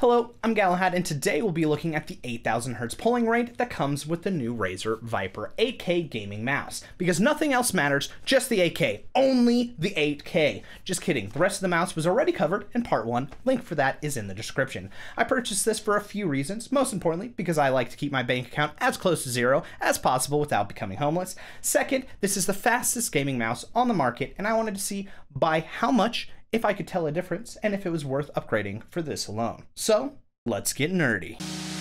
Hello, I'm Galahad, and today we'll be looking at the 8000 Hz polling rate that comes with the new Razer Viper 8K gaming mouse. Because nothing else matters, just the 8K, only the 8K. Just kidding, the rest of the mouse was already covered in part 1, link for that is in the description. I purchased this for a few reasons, most importantly because I like to keep my bank account as close to zero as possible without becoming homeless. Second, this is the fastest gaming mouse on the market, and I wanted to see by how much, if I could tell a difference, and if it was worth upgrading for this alone. So, let's get nerdy.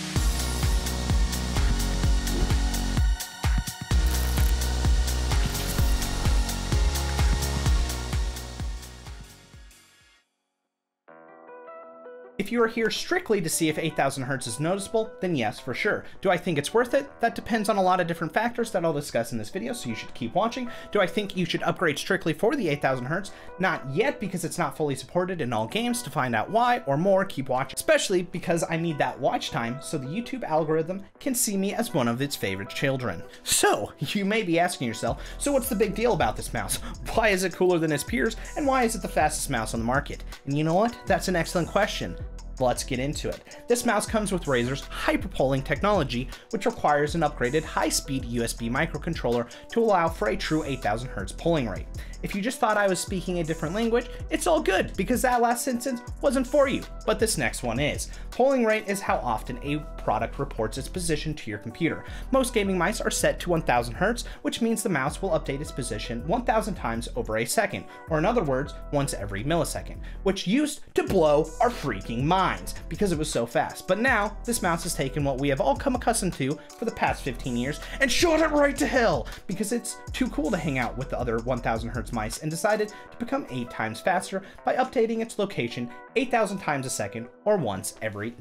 If you are here strictly to see if 8000 Hz is noticeable, then yes, for sure. Do I think it's worth it? That depends on a lot of different factors that I'll discuss in this video, so you should keep watching. Do I think you should upgrade strictly for the 8000 Hz? Not yet, because it's not fully supported in all games. To find out why or more, keep watching. Especially because I need that watch time so the YouTube algorithm can see me as one of its favorite children. So, you may be asking yourself, so what's the big deal about this mouse? Why is it cooler than its peers? And why is it the fastest mouse on the market? And you know what? That's an excellent question. Let's get into it. This mouse comes with Razer's hyperpolling technology, which requires an upgraded high-speed USB microcontroller to allow for a true 8000 Hz polling rate. If you just thought I was speaking a different language, it's all good, because that last sentence wasn't for you, but this next one is. Polling rate is how often a product reports its position to your computer. Most gaming mice are set to 1000 Hz, which means the mouse will update its position 1000 times over a second, or in other words, once every millisecond, which used to blow our freaking minds, because it was so fast. But now, this mouse has taken what we have all come accustomed to for the past 15 years and shot it right to hell, because it's too cool to hang out with the other 1000 Hz mice, and decided to become 8 times faster by updating its location 8000 times a second, or once every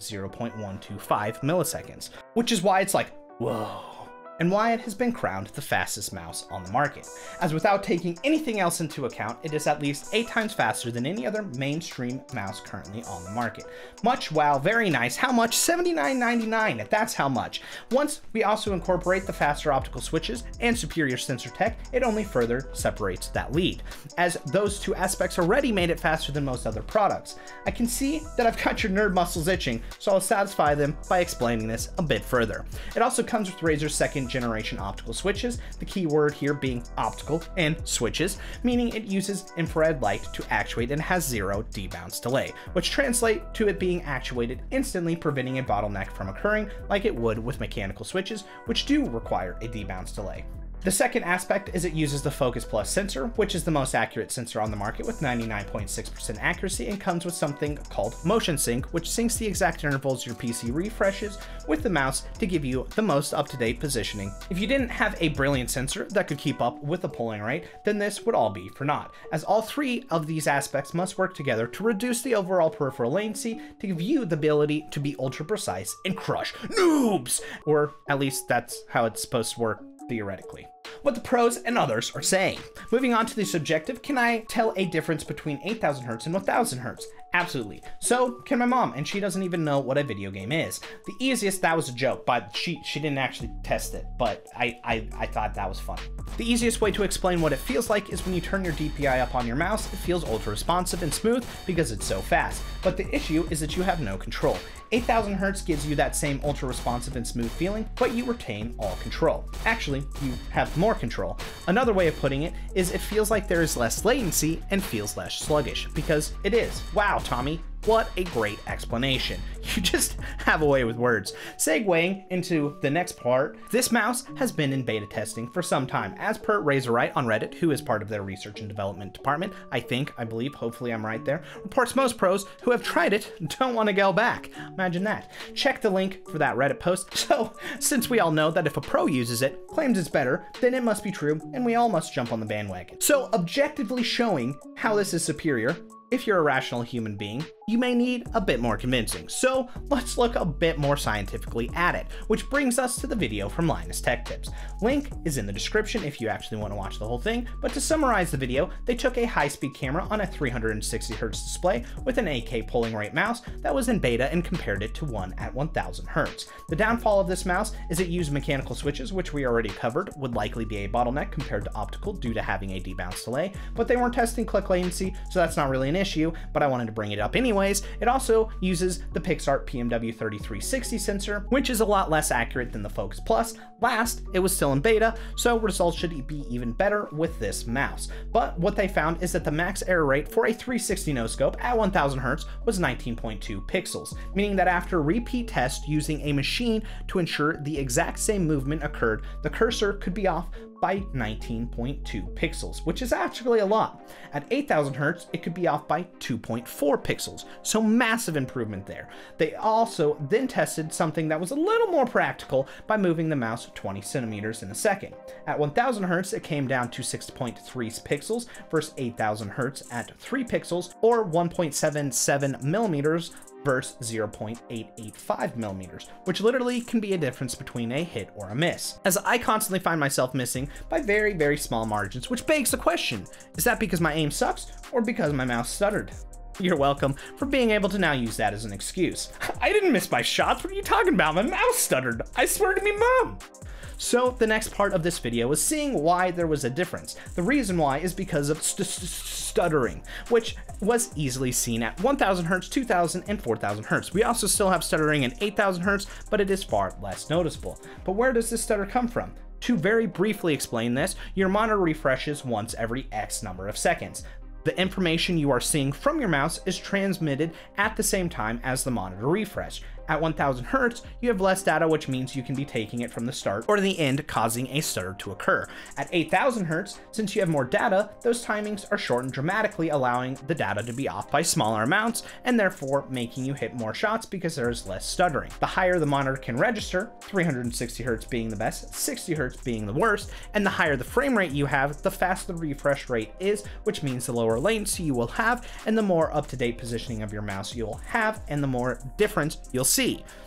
0.125 milliseconds, which is why it's like, whoa, and why it has been crowned the fastest mouse on the market, as without taking anything else into account, it is at least 8 times faster than any other mainstream mouse currently on the market. Much, wow, very nice. How much? $79.99, that's how much. Once we also incorporate the faster optical switches and superior sensor tech, it only further separates that lead, as those two aspects already made it faster than most other products. I can see that I've got your nerd muscles itching, so I'll satisfy them by explaining this a bit further. It also comes with Razer's second generation optical switches, the key word here being optical and switches, meaning it uses infrared light to actuate and has zero debounce delay, which translate to it being actuated instantly, preventing a bottleneck from occurring like it would with mechanical switches, which do require a debounce delay. The second aspect is it uses the Focus Plus sensor, which is the most accurate sensor on the market with 99.6% accuracy, and comes with something called Motion Sync, which syncs the exact intervals your PC refreshes with the mouse to give you the most up-to-date positioning. If you didn't have a brilliant sensor that could keep up with the polling rate, then this would all be for naught, as all three of these aspects must work together to reduce the overall peripheral latency to give you the ability to be ultra precise and crush noobs, or at least that's how it's supposed to work theoretically. What the pros and others are saying. Moving on to the subjective, can I tell a difference between 8000 Hz and 1000 Hz? Absolutely. So can my mom, and she doesn't even know what a video game is. The easiest, that was a joke, but she didn't actually test it, but I thought that was funny. The easiest way to explain what it feels like is when you turn your DPI up on your mouse, it feels ultra responsive and smooth because it's so fast. But the issue is that you have no control. 8000 Hz gives you that same ultra responsive and smooth feeling, but you retain all control. Actually, you have more control. Another way of putting it is it feels like there is less latency and feels less sluggish, because it is. Wow, Tommy. What a great explanation. You just have a way with words. Segueing into the next part, this mouse has been in beta testing for some time, as per Razerite on Reddit, who is part of their research and development department, I believe, hopefully I'm right there, reports most pros who have tried it don't want to go back. Imagine that. Check the link for that Reddit post. So, since we all know that if a pro uses it, claims it's better, then it must be true, and we all must jump on the bandwagon. So, objectively showing how this is superior, if you're a rational human being, you may need a bit more convincing. So let's look a bit more scientifically at it, which brings us to the video from Linus Tech Tips. Link is in the description if you actually want to watch the whole thing, but to summarize the video, they took a high-speed camera on a 360 Hz display with an 8K polling rate mouse that was in beta and compared it to one at 1000 Hz. The downfall of this mouse is it used mechanical switches, which we already covered would likely be a bottleneck compared to optical due to having a debounce delay, but they weren't testing click latency, so that's not really an issue, but I wanted to bring it up anyways. It also uses the PixArt PMW3360 sensor, which is a lot less accurate than the Focus Plus. Last, it was still in beta, so results should be even better with this mouse. But what they found is that the max error rate for a 360 no scope at 1000 Hz was 19.2 pixels, meaning that after repeat test using a machine to ensure the exact same movement occurred, the cursor could be off by 19.2 pixels, which is actually a lot. At 8000 Hz, it could be off by 2.4 pixels, so massive improvement there. They also then tested something that was a little more practical by moving the mouse 20 centimeters in a second. At 1000 Hz, it came down to 6.3 pixels versus 8000 Hz at 3 pixels, or 1.77 millimeters versus 0.885 millimeters, which literally can be a difference between a hit or a miss, as I constantly find myself missing by very, very small margins, which begs the question, is that because my aim sucks or because my mouse stuttered? You're welcome for being able to now use that as an excuse. I didn't miss my shots, what are you talking about? My mouse stuttered, I swear to me mom! So the next part of this video was seeing why there was a difference. The reason why is because of stuttering, which was easily seen at 1000 Hz, 2000, and 4000 Hz. We also still have stuttering in 8000 Hz, but it is far less noticeable. But where does this stutter come from? To very briefly explain this, your monitor refreshes once every X number of seconds. The information you are seeing from your mouse is transmitted at the same time as the monitor refresh. At 1000 Hz, you have less data, which means you can be taking it from the start or the end, causing a stutter to occur. At 8000 Hz, since you have more data, those timings are shortened dramatically, allowing the data to be off by smaller amounts and therefore making you hit more shots because there is less stuttering. The higher the monitor can register, 360 Hz being the best, 60 Hz being the worst, and the higher the frame rate you have, the faster the refresh rate is, which means the lower latency you will have and the more up-to-date positioning of your mouse you will have and the more difference you'll see.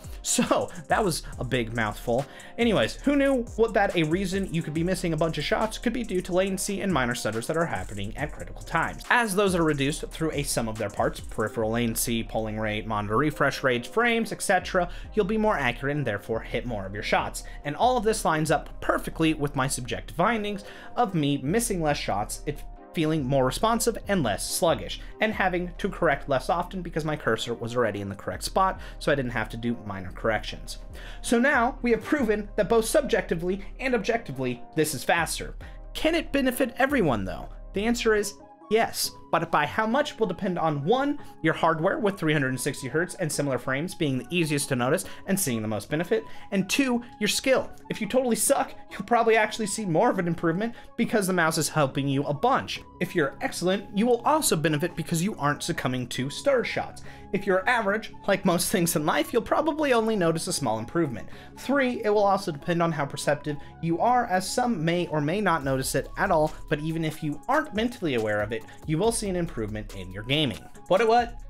So that was a big mouthful. Anyways, who knew that a reason you could be missing a bunch of shots could be due to latency and minor stutters that are happening at critical times. As those are reduced through a sum of their parts, peripheral latency, polling rate, monitor refresh rates, frames, etc., you'll be more accurate and therefore hit more of your shots. And all of this lines up perfectly with my subjective findings of me missing less shots, feeling more responsive and less sluggish, and having to correct less often because my cursor was already in the correct spot, so I didn't have to do minor corrections. So now we have proven that both subjectively and objectively, this is faster. Can it benefit everyone though? The answer is yes, but by how much will depend on 1, your hardware with 360 Hz and similar frames being the easiest to notice and seeing the most benefit, and 2, your skill. If you totally suck, you'll probably actually see more of an improvement because the mouse is helping you a bunch. If you're excellent, you will also benefit because you aren't succumbing to stutter shots. If you're average, like most things in life, you'll probably only notice a small improvement. 3, it will also depend on how perceptive you are, as some may or may not notice it at all, but even if you aren't mentally aware of it, you will see an improvement in your gaming. But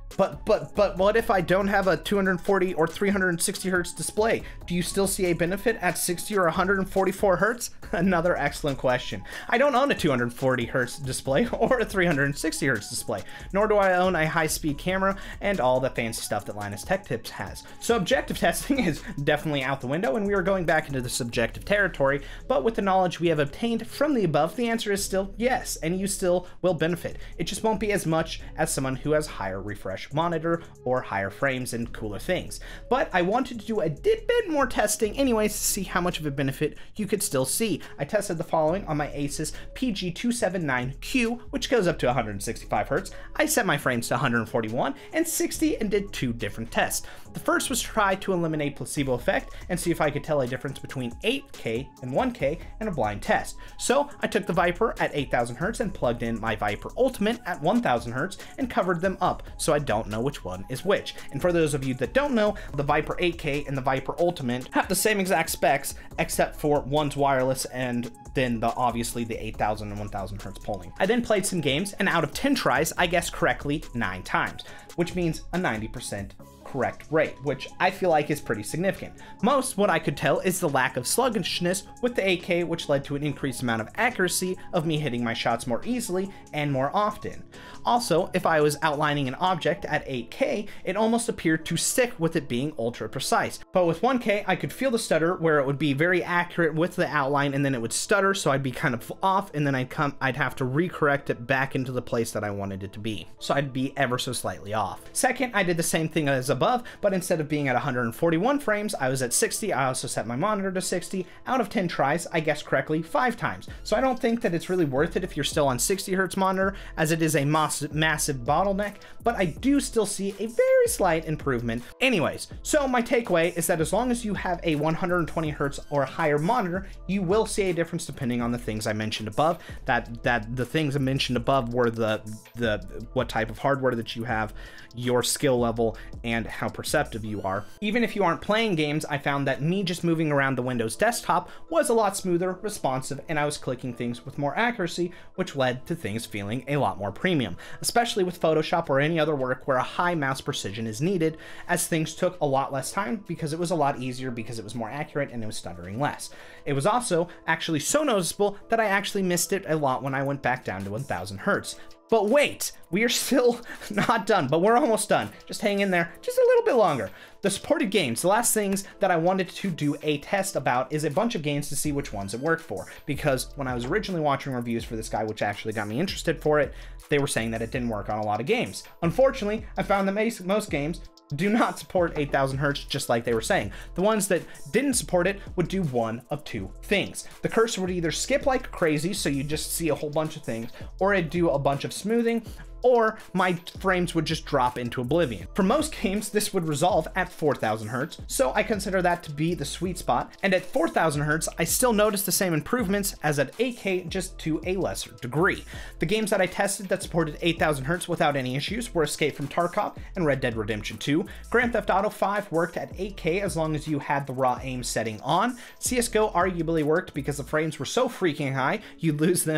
what if I don't have a 240 or 360 Hz display? Do you still see a benefit at 60 or 144 Hz? Another excellent question. I don't own a 240 Hz display or a 360 Hz display, nor do I own a high-speed camera and all the fancy stuff that Linus Tech Tips has. So objective testing is definitely out the window, and we are going back into the subjective territory, but with the knowledge we have obtained from the above, the answer is still yes, and you still will benefit. It just won't be as much as someone who has higher refresh monitor or higher frames and cooler things. But I wanted to do a bit more testing anyways to see how much of a benefit you could still see. I tested the following on my Asus PG279Q, which goes up to 165 Hz. I set my frames to 141 and 60 and did 2 different tests. The first was try to eliminate placebo effect and see if I could tell a difference between 8K and 1K in a blind test. So I took the Viper at 8000 Hz and plugged in my Viper Ultimate at 1000 Hz and covered them up so I don't know which one is which. And for those of you that don't know, the Viper 8K and the Viper Ultimate have the same exact specs except for one's wireless and then obviously the 8000 and 1000 Hz polling. I then played some games and out of 10 tries I guessed correctly 9 times, which means a 90% correct rate, which I feel like is pretty significant. Most, what I could tell, is the lack of sluggishness with the 8K, which led to an increased amount of accuracy of me hitting my shots more easily and more often. Also, if I was outlining an object at 8K, it almost appeared to stick with it being ultra precise. But with 1K, I could feel the stutter where it would be very accurate with the outline and then it would stutter, so I'd be kind of off, and then I'd have to recorrect it back into the place that I wanted it to be. So I'd be ever so slightly off. Second, I did the same thing as above, but instead of being at 141 frames, I was at 60. I also set my monitor to 60. Out of 10 tries, I guessed correctly 5 times. So I don't think that it's really worth it if you're still on 60 Hz monitor, as it is a massive bottleneck, but I do still see a very slight improvement. Anyways, so my takeaway is that as long as you have a 120 Hz or higher monitor, you will see a difference depending on the things I mentioned above. That the things I mentioned above were the what type of hardware that you have, your skill level, and how perceptive you are. Even if you aren't playing games, I found that me just moving around the Windows desktop was a lot smoother, responsive, and I was clicking things with more accuracy, which led to things feeling a lot more premium, especially with Photoshop or any other work where a high mouse precision is needed, as things took a lot less time because it was a lot easier, because it was more accurate and it was stuttering less. It was also actually so noticeable that I actually missed it a lot when I went back down to 1000 Hz. But wait, we are still not done, but we're almost done. Just hang in there just a little bit longer. The supported games, the last things that I wanted to do a test about is a bunch of games to see which ones it worked for. Because when I was originally watching reviews for this guy, which actually got me interested for it, they were saying that it didn't work on a lot of games. Unfortunately, I found that most games do not support 8000 Hz, just like they were saying. The ones that didn't support it would do one of two things. The cursor would either skip like crazy, so you just see a whole bunch of things, or it'd do a bunch of smoothing, or my frames would just drop into oblivion. For most games, this would resolve at 4000 Hz, so I consider that to be the sweet spot. And at 4000 Hz, I still noticed the same improvements as at 8K, just to a lesser degree. The games that I tested that supported 8000 Hz without any issues were Escape from Tarkov and Red Dead Redemption 2. Grand Theft Auto 5 worked at 8K as long as you had the raw aim setting on. CSGO arguably worked because the frames were so freaking high, you'd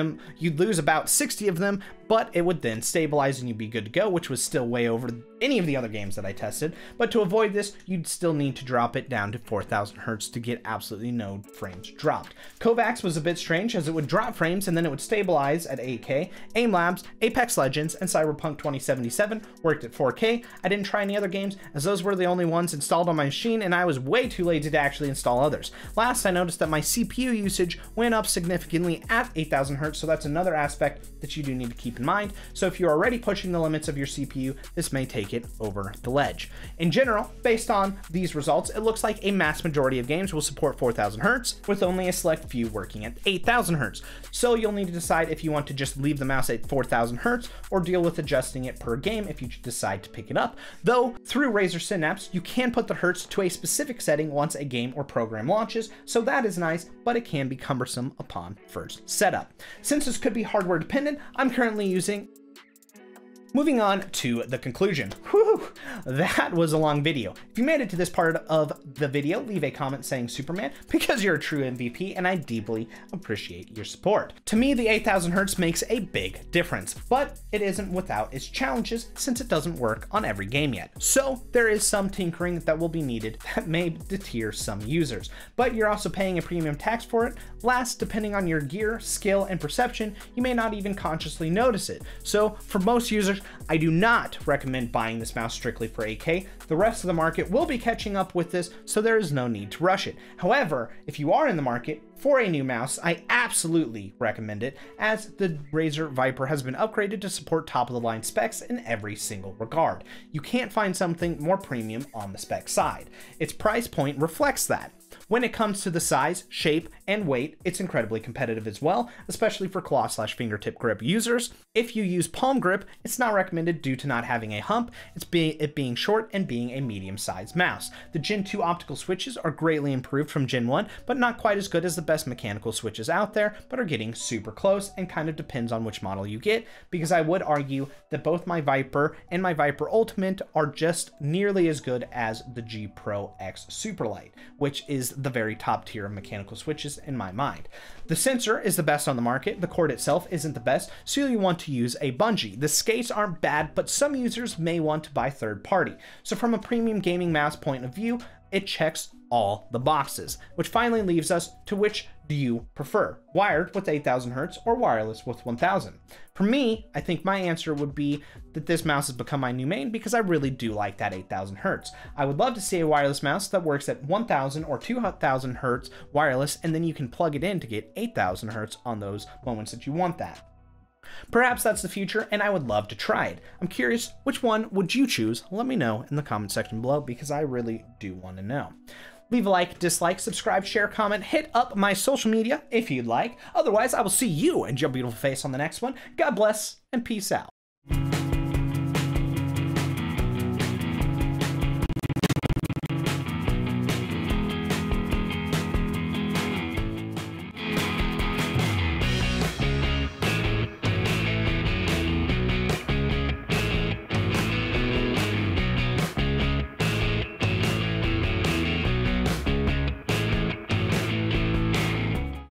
lose about 60 of them, but it would then stabilize and you'd be good to go, which was still way over any of the other games that I tested. But to avoid this, you'd still need to drop it down to 4000 Hz to get absolutely no frames dropped. Kovacs was a bit strange, as it would drop frames and then it would stabilize at 8K. Aim Labs, Apex Legends, and Cyberpunk 2077 worked at 4K. I didn't try any other games, as those were the only ones installed on my machine, and I was way too lazy to actually install others. Last, I noticed that my CPU usage went up significantly at 8000 Hz, so that's another aspect that you do need to keep in mind. So if you're already pushing the limits of your CPU, this may take it over the ledge. In general, based on these results, it looks like a mass majority of games will support 4000 Hz, with only a select few working at 8000 Hz. So you'll need to decide if you want to just leave the mouse at 4000 Hz or deal with adjusting it per game if you decide to pick it up. Though through Razer Synapse, you can put the Hertz to a specific setting once a game or program launches, so that is nice, but it can be cumbersome upon first setup. Since this could be hardware dependent, I'm currently using. Moving on to the conclusion. Whew, that was a long video. If you made it to this part of the video, leave a comment saying Superman, because you're a true MVP and I deeply appreciate your support. To me, the 8000 Hz makes a big difference, but it isn't without its challenges since it doesn't work on every game yet. So there is some tinkering that will be needed that may deter some users, but you're also paying a premium tax for it. Last, depending on your gear, skill, and perception, you may not even consciously notice it. So for most users, I do not recommend buying this mouse strictly for 8K. The rest of the market will be catching up with this, so there is no need to rush it. However, if you are in the market for a new mouse, I absolutely recommend it, as the Razer Viper has been upgraded to support top-of-the-line specs in every single regard. You can't find something more premium on the spec side. Its price point reflects that. When it comes to the size, shape, and weight, it's incredibly competitive as well, especially for claw/fingertip grip users. If you use palm grip, it's not recommended due to not having a hump, it being short and being a medium-sized mouse. The Gen 2 optical switches are greatly improved from Gen 1, but not quite as good as the best mechanical switches out there, but are getting super close, and kind of depends on which model you get, because I would argue that both my Viper and my Viper Ultimate are just nearly as good as the G Pro X Superlight, which is the very top tier of mechanical switches in my mind. The sensor is the best on the market, the cord itself isn't the best, so you want to use a bungee. The skates aren't bad, but some users may want to buy third party. So from a premium gaming mouse point of view, it checks all the boxes, which finally leaves us to which do you prefer, wired with 8,000 Hz or wireless with 1,000? For me, I think my answer would be that this mouse has become my new main because I really do like that 8,000 Hz. I would love to see a wireless mouse that works at 1,000 or 2,000 Hz wireless, and then you can plug it in to get 8,000 Hz on those moments that you want that. Perhaps that's the future, and I would love to try it. I'm curious, which one would you choose? Let me know in the comment section below because I really do want to know. Leave a like, dislike, subscribe, share, comment, hit up my social media if you'd like. Otherwise, I will see you and your beautiful face on the next one. God bless, and peace out.